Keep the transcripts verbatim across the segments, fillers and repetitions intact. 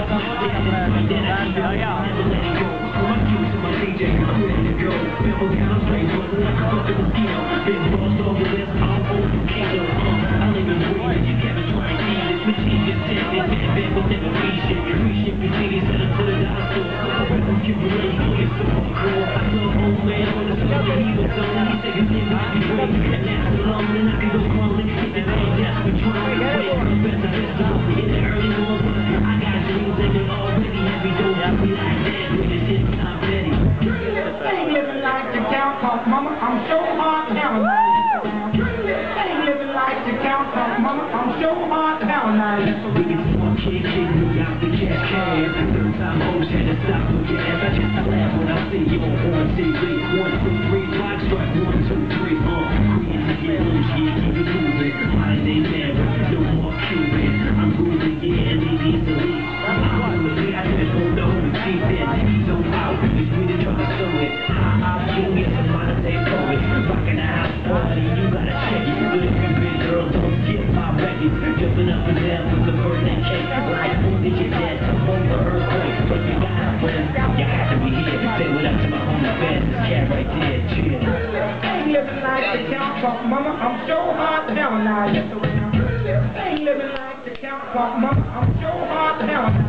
Mama, I'm so hot now. Ain't living like the count talk, mama. I'm so hot now. We get one kid kicking me out the cat can. Third time hoes had to stop for gas. I just laugh when I see you on T V. One, two, three, block strike. One, two, three, uh. Queen to get loose, yeah, keep it moving. Holiday never, no more Cuban. I'm grooving, yeah, and leave easily. I'm really, I just hold on and keep it. He's on out, he's really trying to show it. Ha, ha, you get some modern day poet. Rockin' the house party, you gotta check it. Good looking big girl, don't skip my records. Jumping up and down with the birthday cake. Like, who did you get? Over earthquake. But you got a friend, you have to be here. Say what up to my homie fans, this cat right there, chill. Ain't living like the count talk, mama. I'm so hot now, now. Ain't living like the count talk, mama. I'm so hot now, now.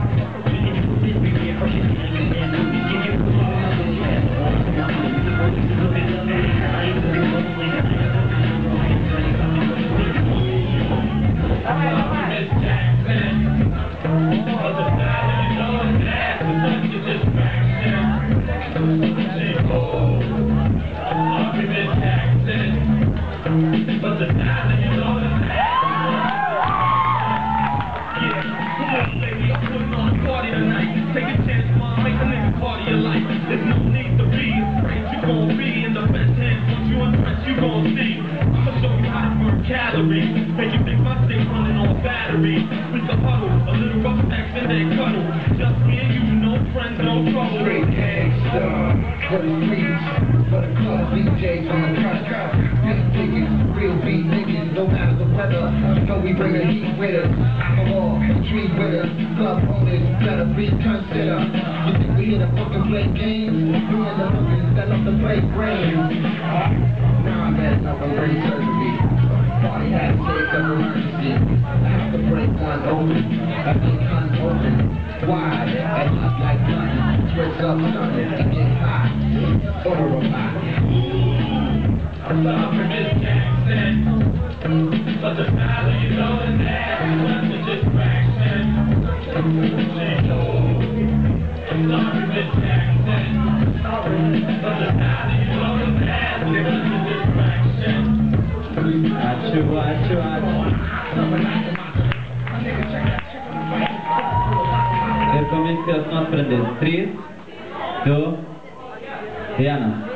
Make you think my stick running on battery. With the huddle, a little rough sex and then cuddle. Just me and you, no friends, no trouble. Straight gangsta for the streets, for the club D Js on the cut cut. Just tickets, real beat niggas, no matter the weather. You know we bring the heat with us. I'm a wall, tree with us. Club owners, gotta be consider. You think we here to fucking play games? We in the hookers that love to play brains. Now I'm at up, I'm ready surgery. Party had to take up emergency. I have to break one open. I think unopen. Wide, and just like nothing. Twist up something to get hot. Order a pot. I'm sorry, Miss Jackson. But the matter you know is that was a distraction. I'm sorry, Miss Jackson. But the matter you know is that was a distraction. Acho, acho, acho. Eu comienzo que os más prendes. tres, dos, Diana.